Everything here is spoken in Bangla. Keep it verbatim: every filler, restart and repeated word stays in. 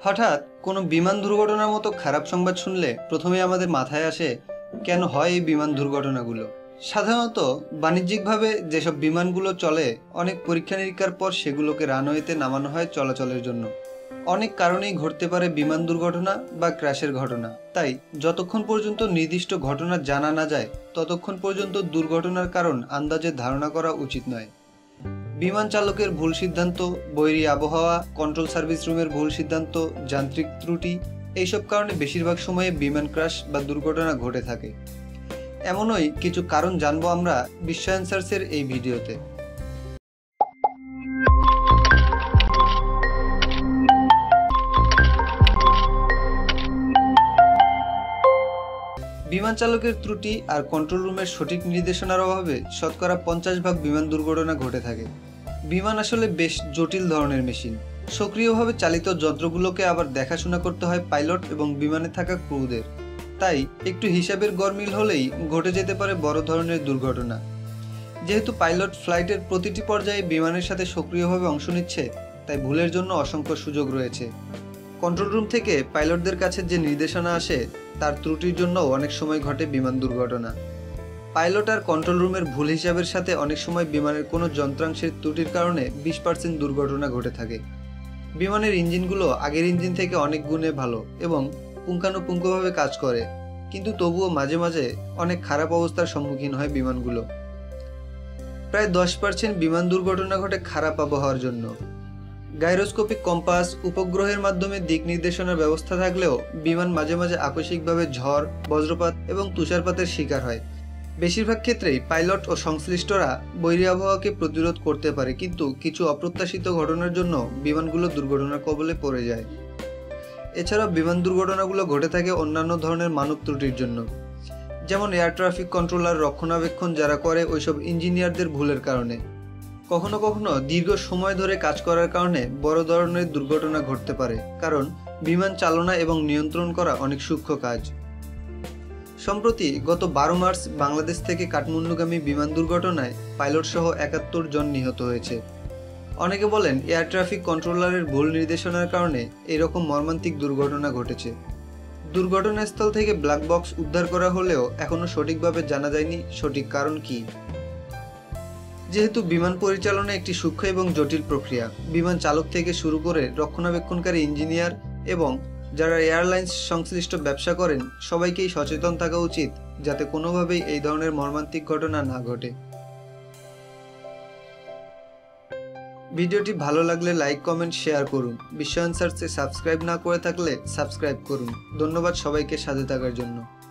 হঠাৎ কোনো বিমান দুর্ঘটনার মতো খারাপ সংবাদ শুনলে প্রথমেই আমাদের মাথায় আসে কেন হয় এই বিমান দুর্ঘটনাগুলো। সাধারণত বাণিজ্যিকভাবে যেসব বিমানগুলো চলে অনেক পরীক্ষা নিরীক্ষার পর সেগুলোকে রানওয়েতে নামানো হয় চলাচলের জন্য। অনেক কারণেই ঘটতে পারে বিমান দুর্ঘটনা বা ক্র্যাশের ঘটনা। তাই যতক্ষণ পর্যন্ত নির্দিষ্ট ঘটনা জানা না যায় ততক্ষণ পর্যন্ত দুর্ঘটনার কারণ আন্দাজে ধারণা করা উচিত নয়। বিমান চালকের ভুল সিদ্ধান্ত, বৈরী আবহাওয়া, কন্ট্রোল সার্ভিস রুমের ভুল সিদ্ধান্ত, যান্ত্রিক ত্রুটি, এইসব কারণে বেশিরভাগ সময়ে বিমান ক্র্যাশ বা দুর্ঘটনা ঘটে থাকে। এমনই কিছু কারণ জানবো আমরা বিশ্ব অ্যান্সার্সের এই ভিডিওতে। বিমান চালকের ত্রুটি আর কন্ট্রোল রুমের সঠিক নির্দেশনার অভাবে শতকরা পঞ্চাশ ভাগ বিমান দুর্ঘটনা ঘটে থাকে। বিমান আসলে বেশ জটিল ধরনের মেশিন। সক্রিয়ভাবে চালিত যন্ত্রগুলোকে আবার দেখাশোনা করতে হয় পাইলট এবং বিমানে থাকা ক্রুদের। তাই একটু হিসাবের গরমিল হলেই ঘটে যেতে পারে বড় ধরনের দুর্ঘটনা। যেহেতু পাইলট ফ্লাইটের প্রতিটি পর্যায়ে বিমানের সাথে সক্রিয়ভাবে অংশ নিচ্ছে, তাই ভুলের জন্য অসংখ্য সুযোগ রয়েছে। কন্ট্রোল রুম থেকে পাইলটদের কাছে যে নির্দেশনা আসে তার ত্রুটির জন্য অনেক সময় ঘটে বিমান দুর্ঘটনা। পাইলট আর কন্ট্রোল রুমের ভুল হিসাবের সাথে অনেক সময় বিমানের কোনো যন্ত্রাংশের ত্রুটির কারণে বিশ পার্সেন্ট দুর্ঘটনা ঘটে থাকে। বিমানের ইঞ্জিনগুলো আগের ইঞ্জিন থেকে অনেক গুণে ভালো এবং পুঙ্খানুপুঙ্খভাবে কাজ করে, কিন্তু তবুও মাঝে মাঝে অনেক খারাপ অবস্থার সম্মুখীন হয় বিমানগুলো। প্রায় দশ পার্সেন্ট বিমান দুর্ঘটনা ঘটে খারাপ আবহাওয়ার জন্য। গাইরোস্কোপিক কম্পাস, উপগ্রহের মাধ্যমে দিক নির্দেশনার ব্যবস্থা থাকলেও বিমান মাঝে মাঝে আকস্মিকভাবে ঝড়, বজ্রপাত এবং তুষারপাতের শিকার হয়। বেশিরভাগ ক্ষেত্রেই পাইলট ও সংশ্লিষ্টরা বৈরী আবহাওয়াকে প্রতিরোধ করতে পারে, কিন্তু কিছু অপ্রত্যাশিত ঘটনার জন্য বিমানগুলো দুর্ঘটনার কবলে পড়ে যায়। এছাড়াও বিমান দুর্ঘটনাগুলো ঘটে থাকে অন্যান্য ধরনের মানব ত্রুটির জন্য, যেমন এয়ার ট্রাফিক কন্ট্রোলার রক্ষণাবেক্ষণ যারা করে ওইসব ইঞ্জিনিয়ারদের ভুলের কারণে। কখনো কখনো দীর্ঘ সময় ধরে কাজ করার কারণে বড় ধরনের দুর্ঘটনা ঘটতে পারে, কারণ বিমান চালনা এবং নিয়ন্ত্রণ করা অনেক সূক্ষ্ম কাজ। সম্প্রতি গত বারো মার্চ বাংলাদেশ থেকে কাঠমান্ডুগামী বিমান দুর্ঘটনায় পাইলট সহ একাত্তর জন নিহত হয়েছে। অনেকে বলেন এয়ার ট্রাফিক কন্ট্রোলারের ভুল নির্দেশনার কারণে এরকম মর্মান্তিক দুর্ঘটনা ঘটেছে। দুর্ঘটনাস্থল থেকে ব্ল্যাক বক্স উদ্ধার করা হলেও এখনও সঠিকভাবে জানা যায়নি সঠিক কারণ কি। যেহেতু বিমান পরিচালনা একটি সূক্ষ্ম এবং জটিল প্রক্রিয়া, বিমান চালক থেকে শুরু করে রক্ষণাবেক্ষণকারী ইঞ্জিনিয়ার এবং যারা এয়ারলাইন্স সংশ্লিষ্ট ব্যবসা করেন সবাইকেই সচেতন থাকা উচিত যাতে কোনোভাবেই এই ধরনের মর্মান্তিক ঘটনা না ঘটে। ভিডিওটি ভালো লাগলে লাইক, কমেন্ট, শেয়ার করুন। বিশ্ব অ্যান্সার্সে সাবস্ক্রাইব না করে থাকলে সাবস্ক্রাইব করুন। ধন্যবাদ সবাইকে সাথে থাকার জন্য।